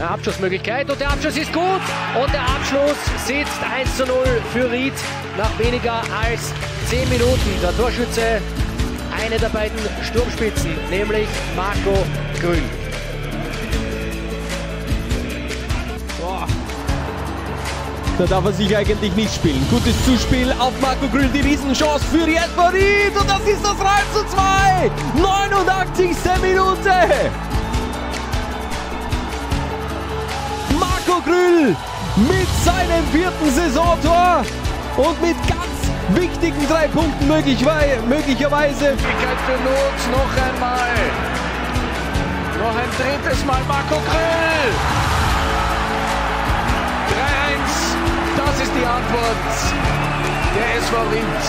Eine Abschlussmöglichkeit und der Abschluss ist gut und der Abschluss sitzt 1:0 für Ried nach weniger als 10 Minuten. Der Torschütze, eine der beiden Sturmspitzen, nämlich Marco Grüll. Da darf er sich eigentlich nicht spielen. Gutes Zuspiel auf Marco Grüll, die Riesenchance für die SV Ried und das ist das 3:2. 89. Minute. Marco Grüll mit seinem 4. Saisontor und mit ganz wichtigen 3 Punkten möglicherweise. Möglichkeit für Not, noch einmal. Noch ein drittes Mal Marco Grüll. 3:1, das ist die Antwort der SV Ried.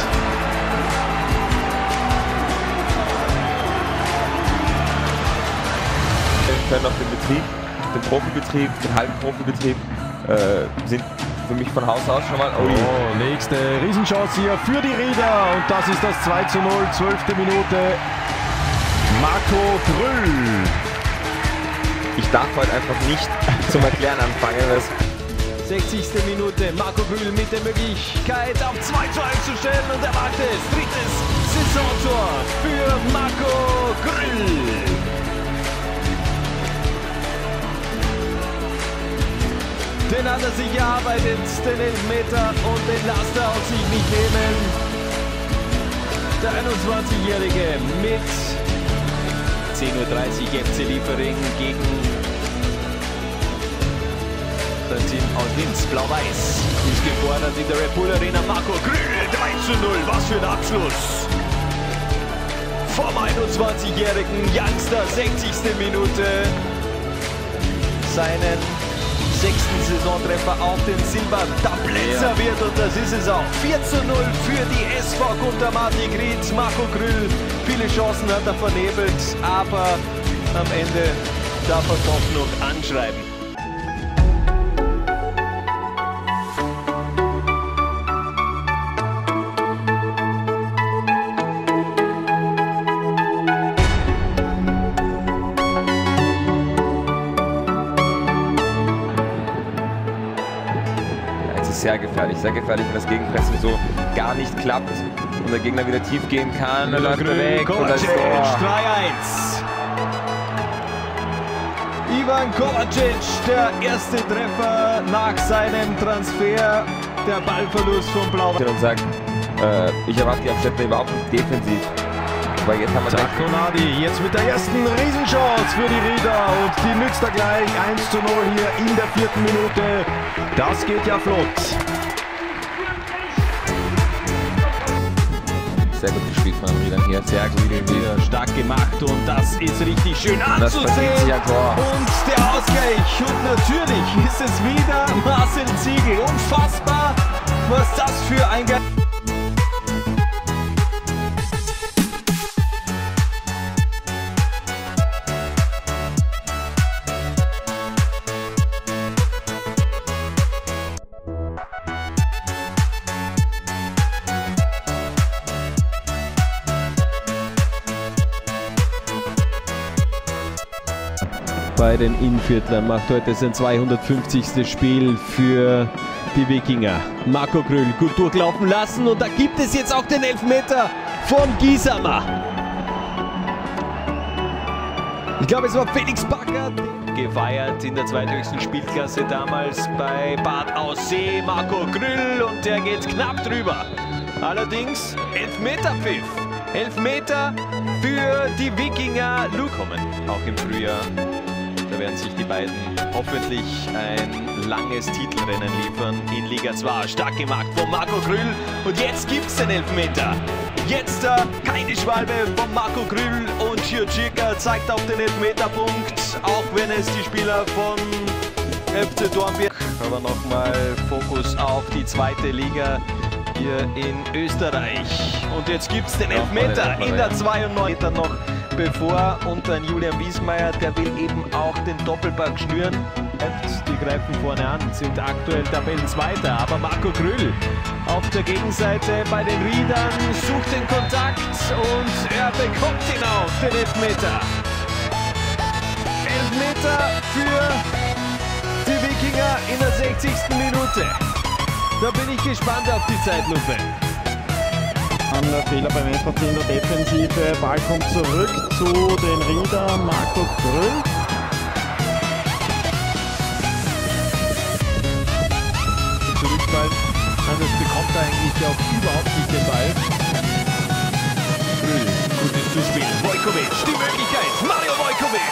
Wir können auf den Betrieb, den Profibetrieb, den halben Profibetrieb, sind für mich von Haus aus schon mal... Oh, nächste Riesenchance hier für die Rieder und das ist das 2:0, 12. Minute. Marco Grüll. Ich darf heute einfach nicht zum Erklären anfangen. 60. Minute, Marco Grüll mit der Möglichkeit auf 2:1 zu stellen und er macht es. 3. Saisontor für Marco Grüll. Den hat er sich erarbeitet, den Elfmeter, und den lasst er auf sich nicht nehmen. Der 21-Jährige mit 10:30 Uhr FC Liefering gegen das Team aus Linz, Blau-Weiß. Ist gefordert in der Red Bull Arena. Marco Grüll, 3:0, was für ein Abschluss. Vom 21-jährigen Youngster, 60. Minute. Seinen 6. Saisontreffer auf den Silber-Tablett serviert und das ist es auch. 4:0 für die SV Guntermatik Ried. Marco Grüll, viele Chancen hat er vernebelt, aber am Ende darf er doch noch anschreiben. Sehr gefährlich, wenn das Gegenpressing so gar nicht klappt und der Gegner wieder tief gehen kann, dann läuft er weg. Kovacic, 3:1. Ivan Kovacic, der erste Treffer nach seinem Transfer, der Ballverlust von Blau-Weiß. Und sagt, ich erwarte die Abschnitte überhaupt nicht defensiv. Aber jetzt haben wir Konadi, jetzt mit der ersten Riesenchance für die Rieder und die nützt er gleich. 1:0 hier in der 4. Minute. Das geht ja flott. Sehr gut gespielt von den Riedern hier, sehr gut wieder stark gemacht und das ist richtig schön anzusehen. Und der Ausgleich und natürlich ist es wieder Marcel Ziegl. Unfassbar, was das für ein bei den Innviertlern, macht heute sein 250. Spiel für die Wikinger. Marco Grüll gut durchlaufen lassen und da gibt es jetzt auch den Elfmeter von Giesamer. Ich glaube, es war Felix Backer. Gefeiert in der zweithöchsten Spielklasse damals bei Bad Aussee. Marco Grüll und der geht knapp drüber. Allerdings Elfmeterpfiff. Elfmeter für die Wikinger. Kommen auch im Frühjahr. Da werden sich die beiden hoffentlich ein langes Titelrennen liefern in Liga 2. Stark gemacht von Marco Grüll. Und jetzt gibt es den Elfmeter. Jetzt keine Schwalbe von Marco Grüll und Giurgica zeigt auf den Elfmeterpunkt. Auch wenn es die Spieler von FC Dornbirn. Aber nochmal Fokus auf die 2. Liga hier in Österreich. Und jetzt gibt es den Elfmeter in der 92. noch bevor und ein Julian Wiesmeier, der will eben auch den Doppelpack schnüren. Die greifen vorne an, sind aktuell Tabellenzweiter, aber Marco Grüll auf der Gegenseite bei den Riedern sucht den Kontakt und er bekommt ihn auch, den Elfmeter. Elfmeter für Minute. Da bin ich gespannt auf die Zeitlupe. Ein Fehler beim MVC in der Defensive. Ball kommt zurück zu den Rieder, Marco Grüll. Zurückfall. Anders bekommt er eigentlich auch überhaupt nicht den Ball. Grüll, gutes Zuspiel. Vojkovic, die Möglichkeit. Mario Vojkovic.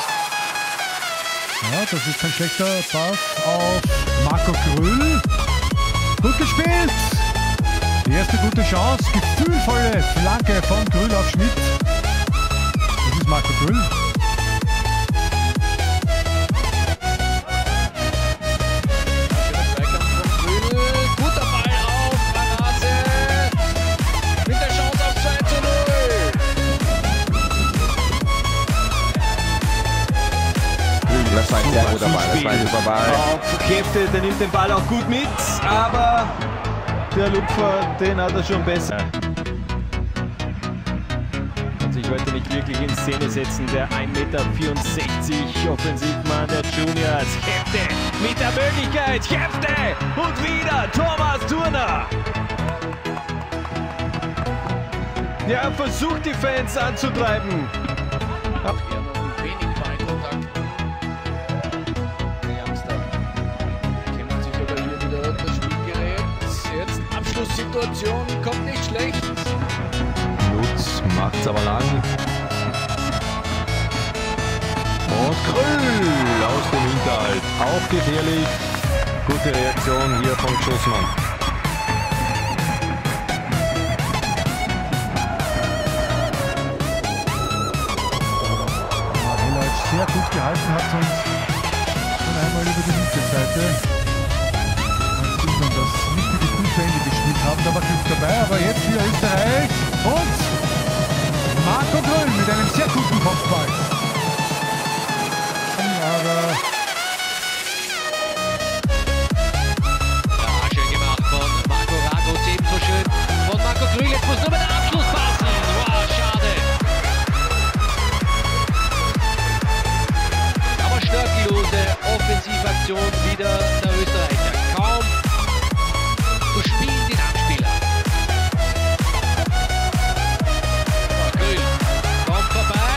Ja, das ist kein schlechter Pass auf Marco Grüll. Gut gespielt. Die erste gute Chance. Gefühlvolle Flanke von Grüll auf Schmidt. Das ist Marco Grüll. Guter Ball auf Banase. Mit der Chance auf 2:0. Das war ein sehr guter Ball. Das war ein super Ball. Käfte, der nimmt den Ball auch gut mit, aber der Lupfer, den hat er schon besser. Kann sich heute nicht wirklich in Szene setzen, der 1,64 Meter Offensivmann der Juniors. Käfte mit der Möglichkeit, Käfte und wieder Thomas Turner. Ja, versucht die Fans anzutreiben. Wenig Ballkontakt. Die Youngster kämpft sich aber hier wieder das Spielgerät. Jetzt Abschlusssituation, kommt nicht schlecht. Lutz macht's aber lang. Und Grüll aus dem Hinterhalt. Auch gefährlich. Gute Reaktion hier von Schussmann. Sehr gut gehalten hat und schon einmal über die linke Seite. Als die dann das wichtige Spiel zu Ende gespielt haben, da war Glück dabei, aber jetzt wieder Österreich und Marco Grüll mit einem sehr guten Kopfball. Aber Ja, schön gemacht von Marco Ragoz, ebenso schön von Marco Grüll. Jetzt muss nur mit dem Abschluss passen. Wow, schade. Aber schnörkellose Offensivaktion wieder der Österreicher. Kaum zu spielen den Abspieler. Grüll kommt vorbei.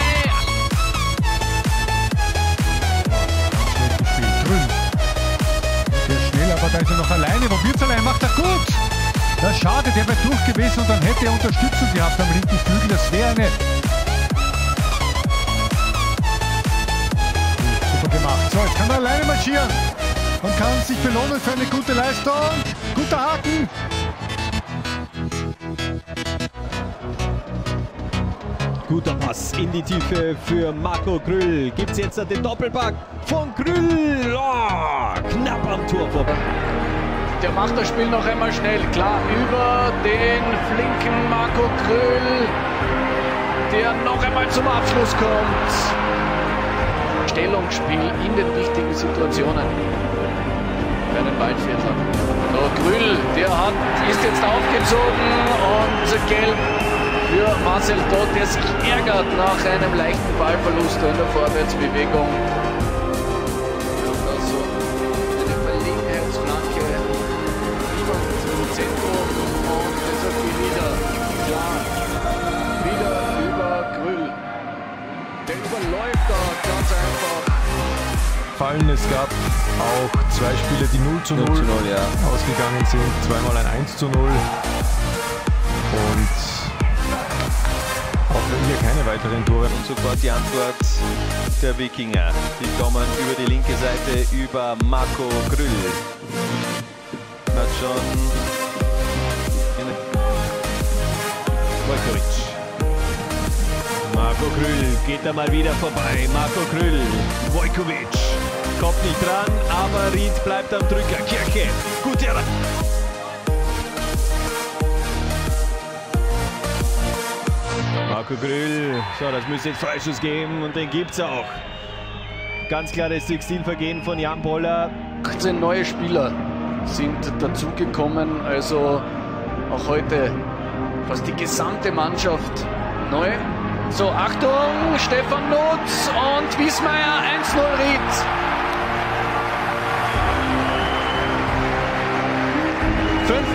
schlecht gespielt. Grüll. Sehr schnell, aber da ist er noch alleine. Probiert's allein, macht er gut. Das ist schade, der wäre durch gewesen und dann hätte er Unterstützung gehabt am linken Flügel. Das wäre eine gemacht. So, jetzt kann er alleine marschieren und kann sich belohnen für eine gute Leistung. Guter Haken. Guter Pass in die Tiefe für Marco Grüll. Gibt's jetzt den Doppelpack von Grüll. Oh, knapp am Tor vorbei. Der macht das Spiel noch einmal schnell. Klar, über den flinken Marco Grüll, der noch einmal zum Abschluss kommt. Stellungsspiel in den wichtigen Situationen bei den Waldviertlern. So, Grüll, der ist jetzt aufgezogen und gelb für Marcel Todt, der sich ärgert nach einem leichten Ballverlust in der Vorwärtsbewegung. Also eine Verlegenheitsflanke, niemand im Zentrum und deshalb die wieder klar, wieder über Grüll. Der überläuft da ganz einfach. Fallen. Es gab auch zwei Spiele, die 0:0 ja. ausgegangen sind. Zweimal ein 1:0. Und auch wenn hier keine weiteren Tore. Und sofort die Antwort der Wikinger. Die kommen über die linke Seite über Marco Grüll. Hat schon Vojkovic. Marco Grüll geht da mal wieder vorbei. Marco Grüll, Vojkovic kommt nicht dran, aber Ried bleibt am Drücker. Kirche, gute Marco Grüll, so, das müsste jetzt Freischuss geben und den gibt's auch. Ganz klares Textilvergehen von Jan Poller. 18 neue Spieler sind dazugekommen, also auch heute fast die gesamte Mannschaft neu. So, Achtung, Stefan Nutz und Wiesmeier, 1:0 Ried.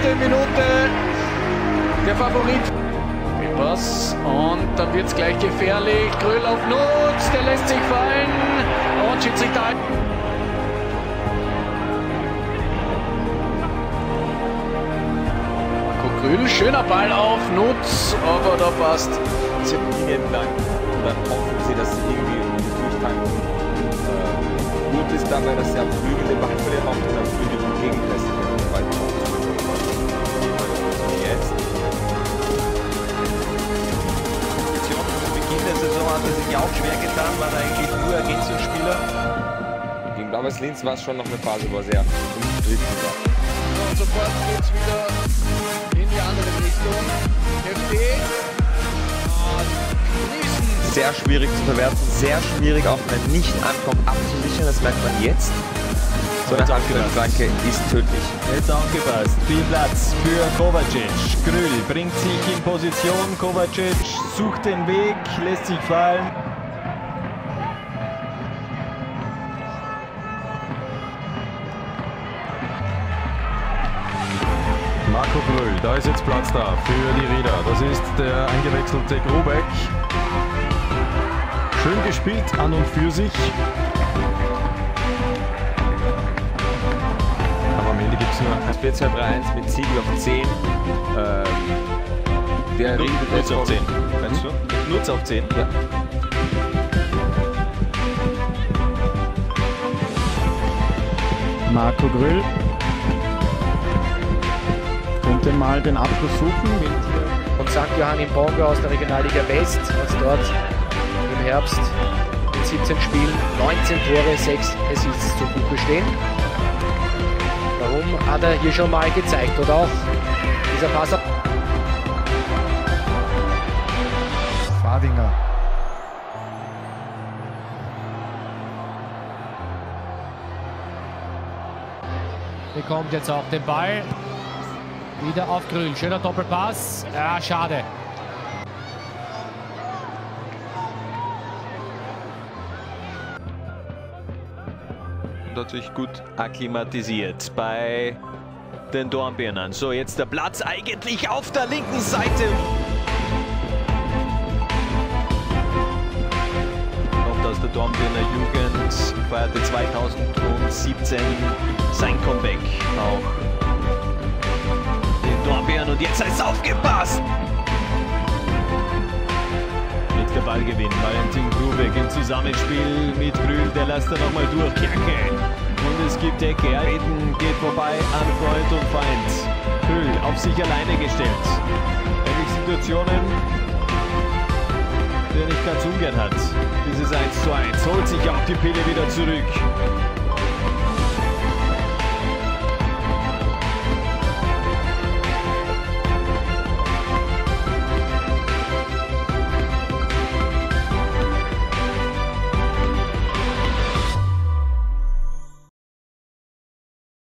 Minute der Favorit. Pass und dann wird es gleich gefährlich. Grüll auf Nutz, der lässt sich fallen und Schiedsrichter halten. Marco Grüll, schöner Ball auf Nutz, aber da passt. Sie Linien lang und dann hoffen sie, dass sie irgendwie durchtanken. Gut ist dabei, dass sie am Flügel den Ball verlieren und am Flügel gut gegenpressen können. Jetzt. Zu Beginn der Saison hat er sich auch schwer getan, war eigentlich nur Ergänzungsspieler. Gegen Blau-Weiß Linz war es schon noch eine Phase, wo er sehr umstritten war. Und sofort geht es wieder in die andere Richtung. FD. Sehr schwierig zu verwerten, sehr schwierig auch wenn er nicht ankommt abzusichern, das merkt man jetzt. So eine Handflanke ist tödlich. Jetzt aufgepasst, viel Platz für Kovacic. Grüll bringt sich in Position, Kovacic sucht den Weg, lässt sich fallen. Marco Grüll, da ist jetzt Platz da für die Rieder. Das ist der eingewechselte Grubeck. Schön gespielt an und für sich. Aber am Ende gibt es nur 4-2-3-1 mit Siegel auf 10. Der redet Nutz auf 10. Meinst du? Nutz auf 10? Ja. Marco Grüll könnte mal den Abschluss suchen. Von St. Johann im Bongo aus der Regionalliga West, als dort im Herbst in 17 Spielen 19 Tore, 6 Assists zu Buche stehen. Warum hat er hier schon mal gezeigt? Oder auch dieser Pass. Fadinger. Bekommt jetzt auch den Ball. Wieder auf Grüll. Schöner Doppelpass. Ja, schade. Und hat sich gut akklimatisiert bei den Dornbirnern. So, jetzt der Platz eigentlich auf der linken Seite. Noch aus der Dornbirner Jugend feierte 2017 sein Comeback auch. Dornbirn und jetzt heißt es aufgepasst! Mit der Ballgewinn, Valentin Grubeck im Zusammenspiel mit Grüll, der lässt er nochmal durch, Kerke. Und es gibt Ecke, Eden geht vorbei an Freund und Feind. Grüll auf sich alleine gestellt. Ähnliche Situationen, die er nicht ganz ungern hat. Dieses 1:1 holt sich auch die Pille wieder zurück.